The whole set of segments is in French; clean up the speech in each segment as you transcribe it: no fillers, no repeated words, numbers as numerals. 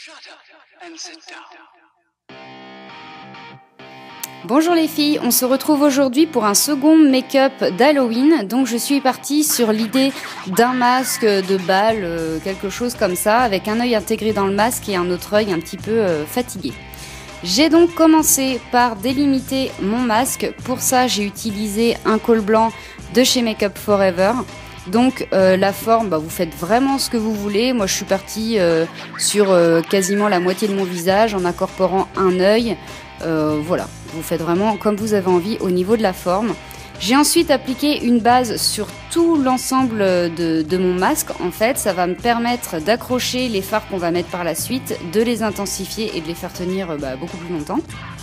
Bonjour les filles, on se retrouve aujourd'hui pour un second make-up d'Halloween. Donc je suis partie sur l'idée d'un masque de bal, quelque chose comme ça, avec un œil intégré dans le masque et un autre œil un petit peu fatigué. J'ai donc commencé par délimiter mon masque. Pour ça, j'ai utilisé un col blanc de chez Make Up For Ever. Donc la forme, vous faites vraiment ce que vous voulez. Moi, je suis partie sur quasiment la moitié de mon visage en incorporant un œil. Voilà, vous faites vraiment comme vous avez envie au niveau de la forme. J'ai ensuite appliqué une base sur tout l'ensemble de mon masque. En fait, ça va me permettre d'accrocher les fards qu'on va mettre par la suite, de les intensifier et de les faire tenir beaucoup plus longtemps.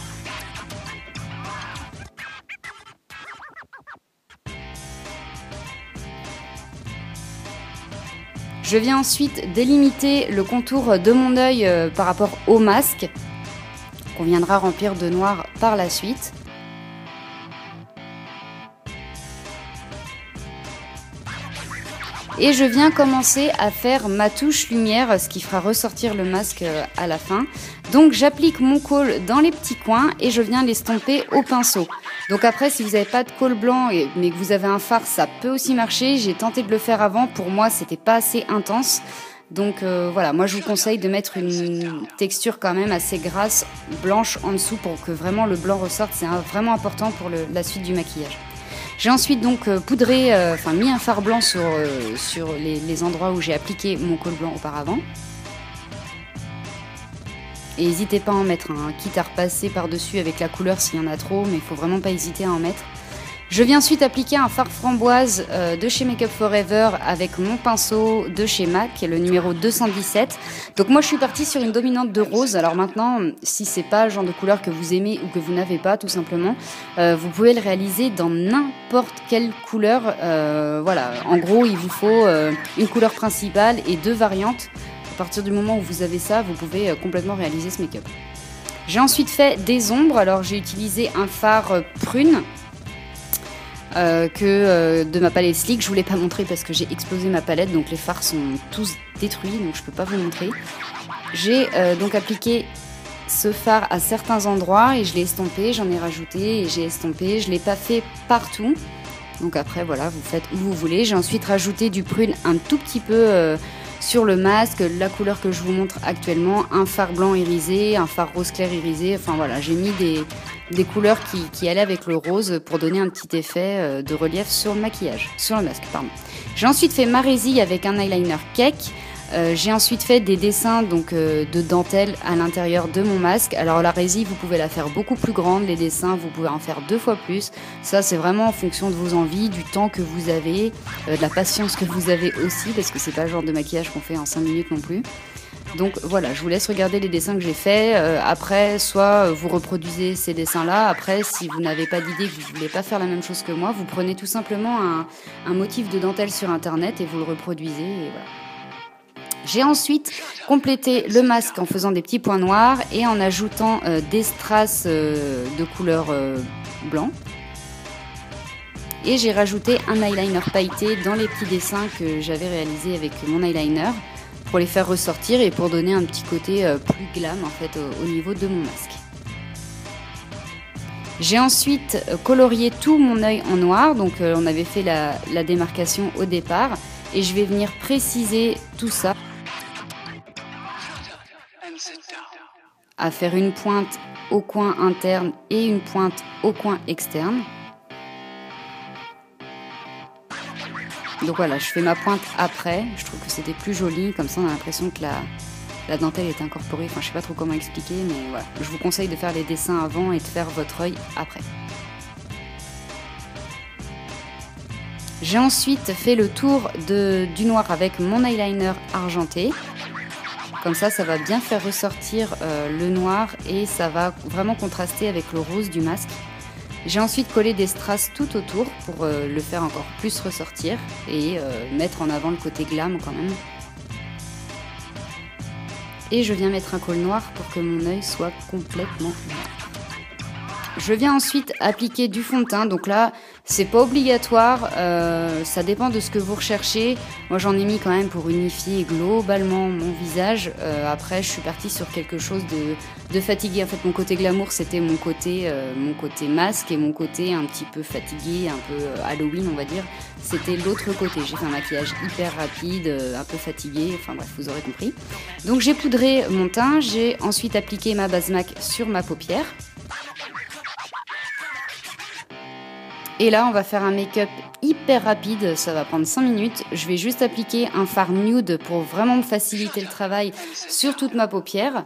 Je viens ensuite délimiter le contour de mon œil par rapport au masque, qu'on viendra remplir de noir par la suite. Et je viens commencer à faire ma touche lumière, ce qui fera ressortir le masque à la fin. Donc j'applique mon col dans les petits coins et je viens l'estomper au pinceau. Donc après, si vous n'avez pas de col blanc mais que vous avez un fard, ça peut aussi marcher. J'ai tenté de le faire avant, pour moi c'était pas assez intense. Donc voilà, moi je vous conseille de mettre une texture quand même assez grasse, blanche en dessous pour que vraiment le blanc ressorte. C'est vraiment important pour la suite du maquillage. J'ai ensuite donc poudré, mis un fard blanc sur les endroits où j'ai appliqué mon col blanc auparavant. Et n'hésitez pas à en mettre, quitte à repasser par-dessus avec la couleur s'il y en a trop, mais il ne faut vraiment pas hésiter à en mettre. Je viens ensuite appliquer un fard framboise de chez Make Up For Ever avec mon pinceau de chez MAC, le numéro 217. Donc moi je suis partie sur une dominante de rose. Alors maintenant, si c'est pas le genre de couleur que vous aimez ou que vous n'avez pas tout simplement, vous pouvez le réaliser dans n'importe quelle couleur. Voilà, en gros il vous faut une couleur principale et 2 variantes. À partir du moment où vous avez ça, vous pouvez complètement réaliser ce make-up. J'ai ensuite fait des ombres. Alors j'ai utilisé un fard prune. De ma palette Sleek. Je voulais pas montrer parce que j'ai explosé ma palette, donc les fards sont tous détruits, donc je peux pas vous montrer. J'ai donc appliqué ce fard à certains endroits et je l'ai estompé, j'en ai rajouté et j'ai estompé. Je l'ai pas fait partout, donc après voilà, vous faites où vous voulez. J'ai ensuite rajouté du prune un tout petit peu sur le masque, la couleur que je vous montre actuellement, un fard blanc irisé, un fard rose clair irisé, enfin voilà, j'ai mis des couleurs qui allaient avec le rose pour donner un petit effet de relief sur le maquillage, sur le masque, pardon. J'ai ensuite fait ma résille avec un eyeliner cake. J'ai ensuite fait des dessins de dentelle à l'intérieur de mon masque. Alors la résille, vous pouvez la faire beaucoup plus grande, les dessins, vous pouvez en faire 2 fois plus. Ça, c'est vraiment en fonction de vos envies, du temps que vous avez, de la patience que vous avez aussi, parce que c'est pas le genre de maquillage qu'on fait en 5 minutes non plus. Donc voilà, je vous laisse regarder les dessins que j'ai faits. Après, soit vous reproduisez ces dessins-là. Après, si vous n'avez pas d'idée, que vous ne voulez pas faire la même chose que moi, vous prenez tout simplement un motif de dentelle sur internet et vous le reproduisez. Et voilà. J'ai ensuite complété le masque en faisant des petits points noirs et en ajoutant des strass de couleur blanc. Et j'ai rajouté un eyeliner pailleté dans les petits dessins que j'avais réalisés avec mon eyeliner pour les faire ressortir et pour donner un petit côté plus glam en fait au niveau de mon masque. J'ai ensuite colorié tout mon œil en noir, donc on avait fait la démarcation au départ et je vais venir préciser tout ça à faire une pointe au coin interne et une pointe au coin externe. Donc voilà, je fais ma pointe après, je trouve que c'était plus joli, comme ça on a l'impression que la dentelle est incorporée, enfin je sais pas trop comment expliquer, mais voilà. Je vous conseille de faire les dessins avant et de faire votre œil après. J'ai ensuite fait le tour du noir avec mon eyeliner argenté. Comme ça, ça va bien faire ressortir le noir et ça va vraiment contraster avec le rose du masque. J'ai ensuite collé des strass tout autour pour le faire encore plus ressortir et mettre en avant le côté glam quand même. Et je viens mettre un col noir pour que mon œil soit complètement noir. Je viens ensuite appliquer du fond de teint. Donc là, C'est pas obligatoire, ça dépend de ce que vous recherchez. Moi j'en ai mis quand même pour unifier globalement mon visage. Après je suis partie sur quelque chose de fatigué. En fait mon côté glamour c'était mon côté masque, et mon côté un petit peu fatigué, un peu Halloween on va dire, c'était l'autre côté. J'ai fait un maquillage hyper rapide, un peu fatigué, enfin bref vous aurez compris. Donc j'ai poudré mon teint, j'ai ensuite appliqué ma base MAC sur ma paupière. Et là, on va faire un make-up hyper rapide, ça va prendre 5 minutes. Je vais juste appliquer un fard nude pour vraiment me faciliter le travail sur toute ma paupière.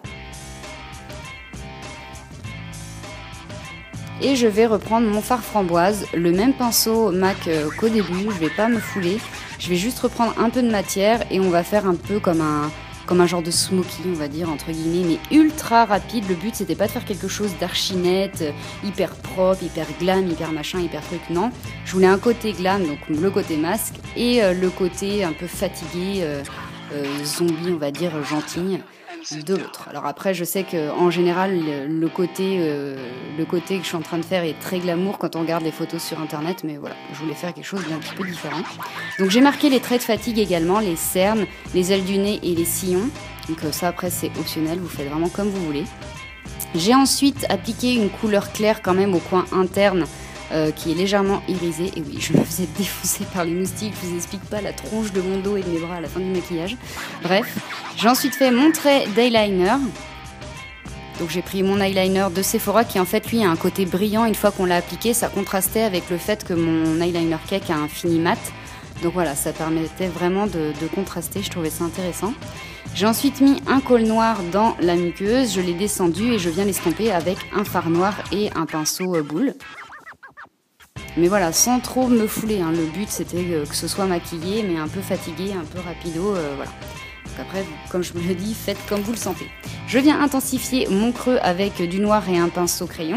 Et je vais reprendre mon fard framboise, le même pinceau MAC qu'au début, je vais pas me fouler. Je vais juste reprendre un peu de matière et on va faire un peu comme un genre de smoky, on va dire, entre guillemets, mais ultra rapide. Le but, c'était pas de faire quelque chose d'archinette, hyper propre, hyper glam, hyper machin, hyper truc, non. Je voulais un côté glam, donc le côté masque, et le côté un peu fatigué, zombie, on va dire, gentille, de l'autre. Alors après, je sais qu'en général, le côté que je suis en train de faire est très glamour quand on regarde les photos sur internet, mais voilà, je voulais faire quelque chose d'un petit peu différent. Donc j'ai marqué les traits de fatigue également, les cernes, les ailes du nez et les sillons. Donc ça après c'est optionnel, vous faites vraiment comme vous voulez. J'ai ensuite appliqué une couleur claire quand même au coin interne, qui est légèrement irisé. Et oui, je me faisais défoncer par les moustiques, je vous explique pas la tronche de mon dos et de mes bras à la fin du maquillage. Bref, j'ai ensuite fait mon trait d'eyeliner. Donc j'ai pris mon eyeliner de Sephora qui en fait lui a un côté brillant. Une fois qu'on l'a appliqué, ça contrastait avec le fait que mon eyeliner cake a un fini mat. Donc voilà, ça permettait vraiment de contraster, je trouvais ça intéressant. J'ai ensuite mis un col noir dans la muqueuse, je l'ai descendu et je viens l'estomper avec un fard noir et un pinceau boule. Mais voilà, sans trop me fouler, hein. Le but c'était que ce soit maquillé, mais un peu fatigué, un peu rapido, voilà. Donc après, comme je me le dis, faites comme vous le sentez. Je viens intensifier mon creux avec du noir et un pinceau crayon.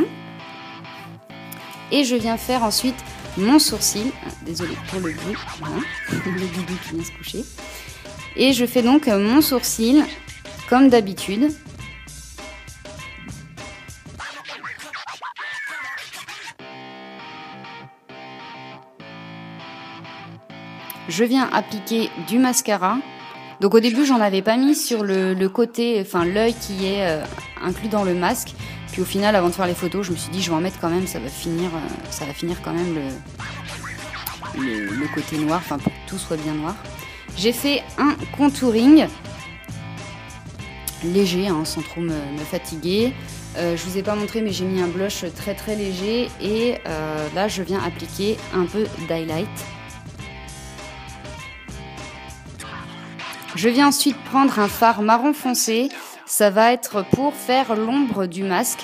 Et je viens faire ensuite mon sourcil. Désolée pour le bruit, voilà. Le doudou qui vient se coucher. Et je fais donc mon sourcil comme d'habitude. Je viens appliquer du mascara. Donc au début, j'en avais pas mis sur le côté, enfin l'œil qui est inclus dans le masque. Puis au final, avant de faire les photos, je me suis dit je vais en mettre quand même, ça va finir quand même le côté noir, enfin pour que tout soit bien noir. J'ai fait un contouring léger, hein, sans trop me fatiguer. Je vous ai pas montré, mais j'ai mis un blush très très léger. Et là, je viens appliquer un peu d'highlight. Je viens ensuite prendre un fard marron foncé. Ça va être pour faire l'ombre du masque.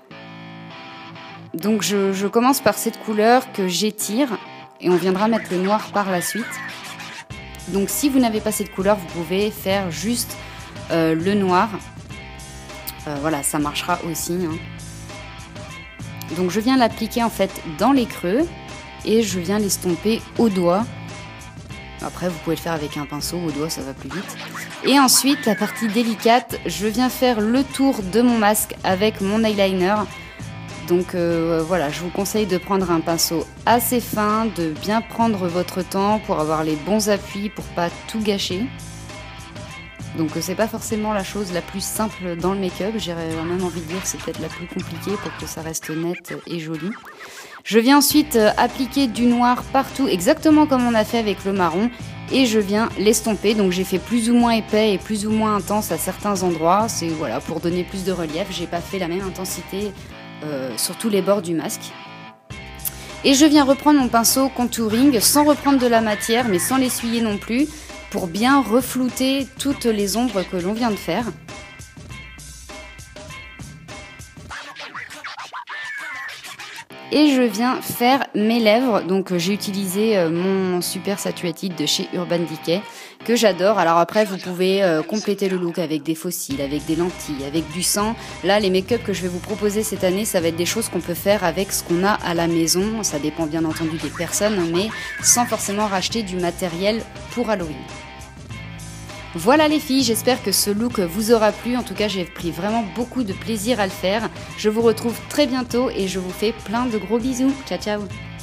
Donc je commence par cette couleur que j'étire. Et on viendra mettre le noir par la suite. Donc si vous n'avez pas cette couleur, vous pouvez faire juste le noir. Voilà, ça marchera aussi, hein. Donc je viens l'appliquer en fait dans les creux. Et je viens l'estomper au doigt. Après, vous pouvez le faire avec un pinceau au doigt, ça va plus vite. Et ensuite, la partie délicate, je viens faire le tour de mon masque avec mon eyeliner. Donc voilà, je vous conseille de prendre un pinceau assez fin, de bien prendre votre temps pour avoir les bons appuis, pour pas tout gâcher. Donc c'est pas forcément la chose la plus simple dans le make-up, j'aurais même envie de dire que c'est peut-être la plus compliquée pour que ça reste net et joli. Je viens ensuite appliquer du noir partout, exactement comme on a fait avec le marron, et je viens l'estomper. Donc j'ai fait plus ou moins épais et plus ou moins intense à certains endroits. C'est voilà, pour donner plus de relief, j'ai pas fait la même intensité sur tous les bords du masque. Et je viens reprendre mon pinceau contouring sans reprendre de la matière, mais sans l'essuyer non plus, pour bien reflouter toutes les ombres que l'on vient de faire. Et je viens faire mes lèvres. Donc j'ai utilisé mon Super Saturated de chez Urban Decay que j'adore. Alors après vous pouvez compléter le look avec des faux cils, avec des lentilles, avec du sang. Là les make-up que je vais vous proposer cette année, ça va être des choses qu'on peut faire avec ce qu'on a à la maison. Ça dépend bien entendu des personnes, mais sans forcément racheter du matériel pour Halloween. Voilà les filles, j'espère que ce look vous aura plu. En tout cas, j'ai pris vraiment beaucoup de plaisir à le faire. Je vous retrouve très bientôt et je vous fais plein de gros bisous. Ciao, ciao!